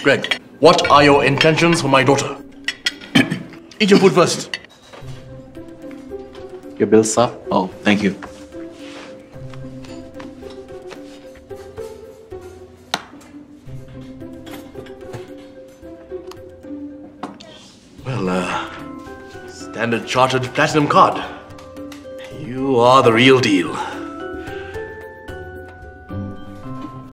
Greg, what are your intentions for my daughter? Eat your food first. Your bill, sir. Oh, thank you. Well, Standard Chartered Platinum card. You are the real deal.